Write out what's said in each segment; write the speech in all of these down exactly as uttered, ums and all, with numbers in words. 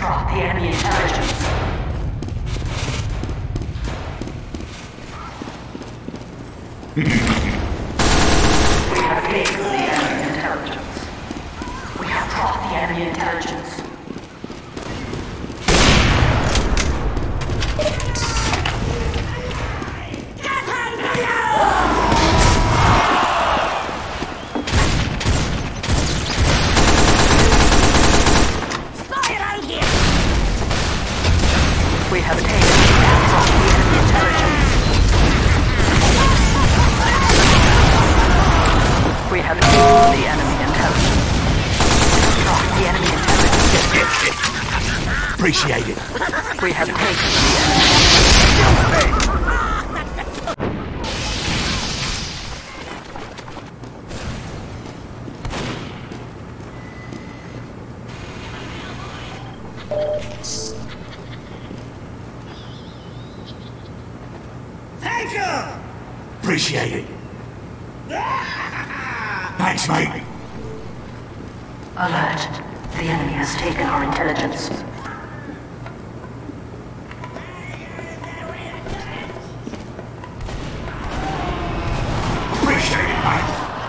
Drop the enemy intelligence. We have taken the enemy intelligence. We have dropped the enemy intelligence. We have taken and dropped the enemy intelligence. We have taken the enemy intelligence. Dropped the enemy intelligence. Appreciate it. We have taken the enemy. Thank you! Appreciate it. Thanks, mate. Alert. The enemy has taken our intelligence. Appreciate it, mate.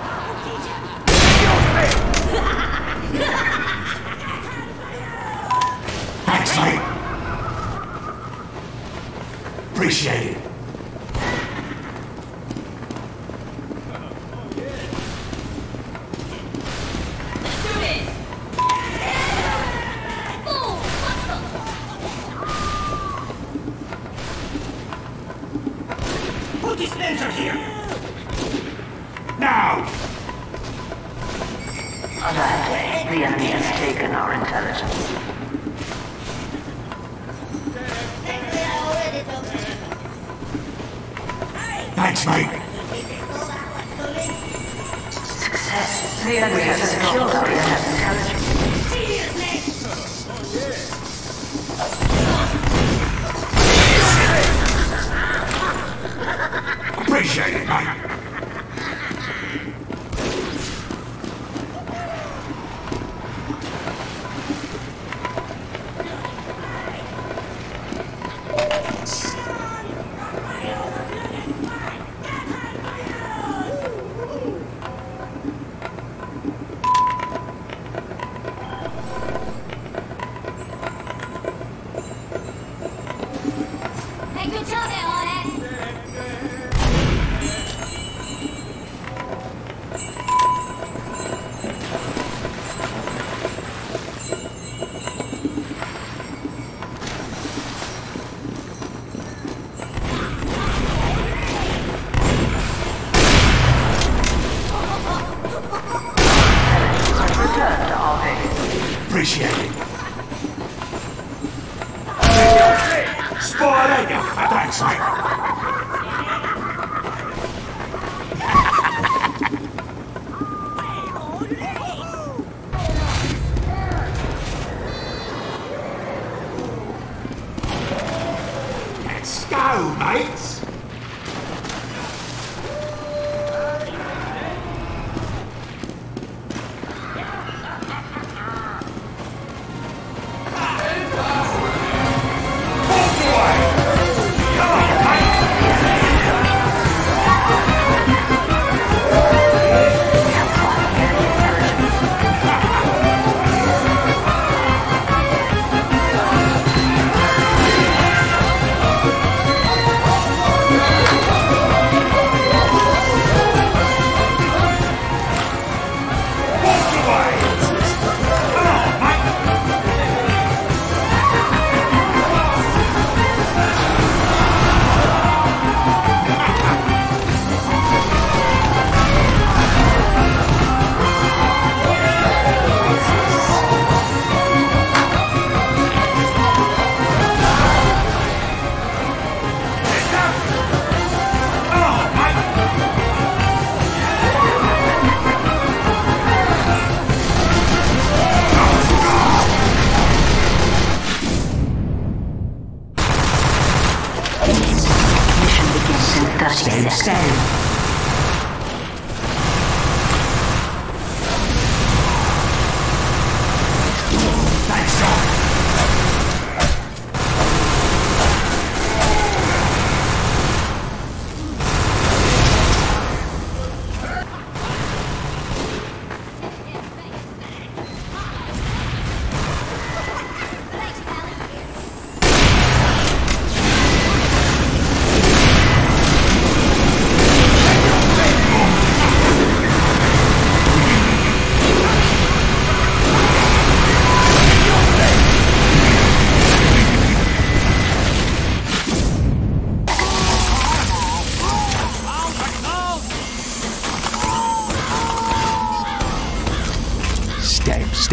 Thanks, mate. Appreciate it. Put this laser here! Now! Alert. The enemy has taken our intelligence. Thanks, mate. Success. The enemy has secured our intelligence. Appreciate it, mate. Appreciate it. Spot it! Thanks, mate. Let's go, mates!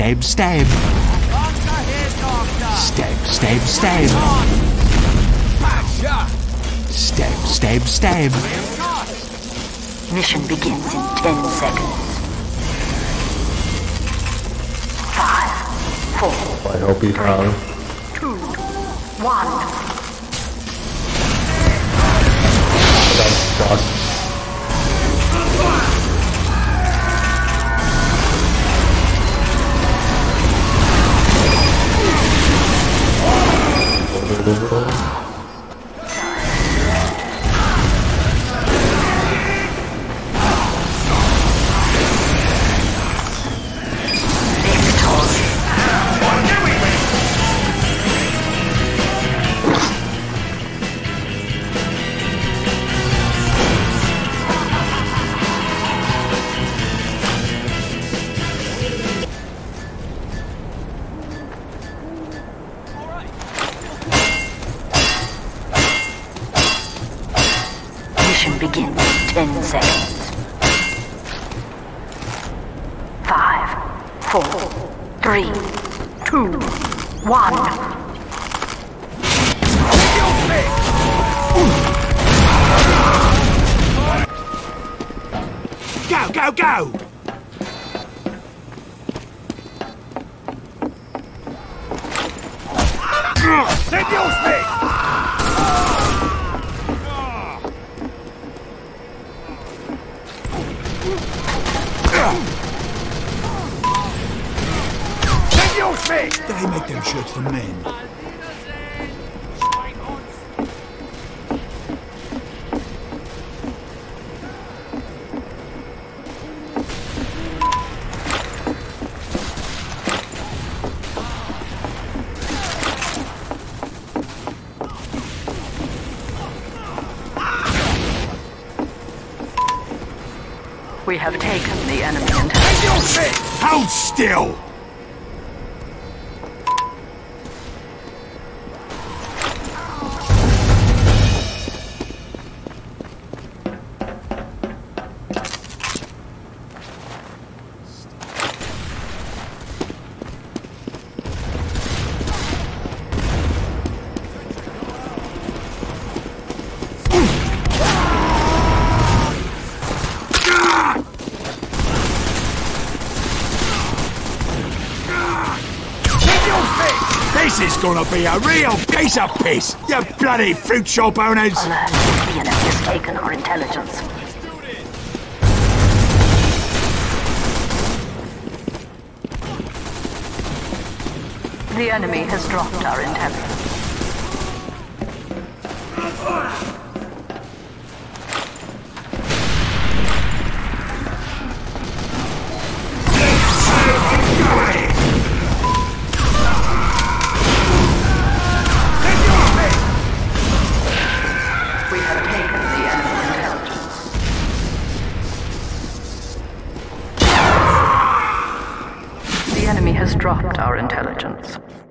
stab, stab. Stab, stab, stab. Stab, stab, stab. Mission begins in ten seconds. Five, four, I hope he's wrong. two, one. Fuck. Mission begins in ten seconds. Five, four, three, two, one. Go, go, go! Seduce me! Seduce me! They make them shirts for men. We have taken the enemy intelligence. Hold still! This is gonna be a real piece of piss, you bloody fruit shop owners! Alert. The enemy has taken our intelligence. The enemy has dropped our intelligence. The enemy has dropped our intelligence.